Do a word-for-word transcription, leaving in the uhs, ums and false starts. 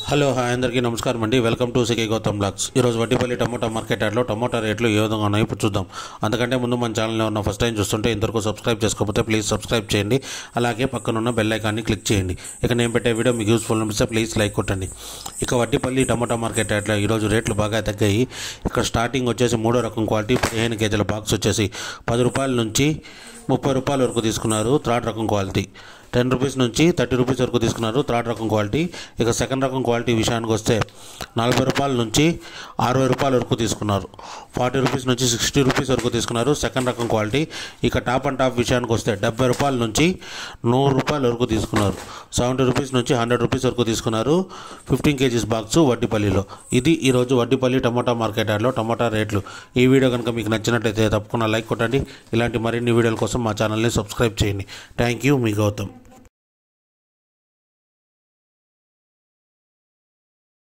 Hello hi అందరికీ నమస్కారం అండి. Welcome to CK Gautam blogs. ఈరోజు వడ్డీపల్లి టమోటా మార్కెట్ యార్డ్లో టమోటా రేట్లు ఏ విధంగా ఉన్నాయో ఇప్పుడు చూద్దాం. అంతకంటే ముందు మన ఛానల్లో ఉన్న ఫస్ట్ టైం చూస్తుంటే ఇంతవరకు సబ్స్క్రైబ్ చేసుకోకపోతే ప్లీజ్ సబ్స్క్రైబ్ చేయండి. అలాగే పక్కనున్న బెల్ ఐకాన్ని క్లిక్ చేయండి. ఇక నేను పెట్టే వీడియో మీకు యూస్ఫుల్ అనిపిస్తే ప్లీజ్ లైక్ కొట్టండి. ఇక వడ్డీపల్లి టమోటా మార్కెట్ యార్డ్లో ఈరోజు రేట్లు బాగా తగ్గాయి. ఇక్కడ స్టార్టింగ్ వచ్చేసి మూడో రకం క్వాలిటీ పదిహేను కేజీల బాక్స్ వచ్చేసి పది రూపాయల నుంచి ముప్పై రూపాయల వరకు తీసుకున్నారు. థర్డ్ రకం క్వాలిటీ టెన్ రూపీస్ నుంచి థర్టీ రూపీస్ వరకు తీసుకున్నారు. థర్డ్ రకం క్వాలిటీ. ఇక సెకండ్ రకం క్వాలిటీ విషయానికి వస్తే నలభై రూపాయల నుంచి అరవై రూపాయల వరకు తీసుకున్నారు. ఫార్టీ రూపీస్ నుంచి సిక్స్టీ రూపీస్ వరకు తీసుకున్నారు సెకండ్ రకం క్వాలిటీ. ఇక టాప్ అండ్ టాప్ విషయానికి వస్తే డెబ్బై రూపాయల నుంచి నూరు రూపాయల వరకు తీసుకున్నారు. సెవెంటీ రూపీస్ నుంచి హండ్రెడ్ రూపీస్ వరకు తీసుకున్నారు ఫిఫ్టీన్ కేజీస్ బాక్స్ వడ్డీపల్లిలో. ఇది ఈరోజు వడ్డీపల్లి టమోటా మార్కెట్ యార్డ్లో టమోటా రేట్లు. ఈ వీడియో కనుక మీకు నచ్చినట్లయితే తప్పకుండా లైక్ కొట్టండి. ఇలాంటి మరిన్ని వీడియోల కోసం మా ఛానల్ని సబ్స్క్రైబ్ చేయండి. Thank you. మీ గౌతమ్.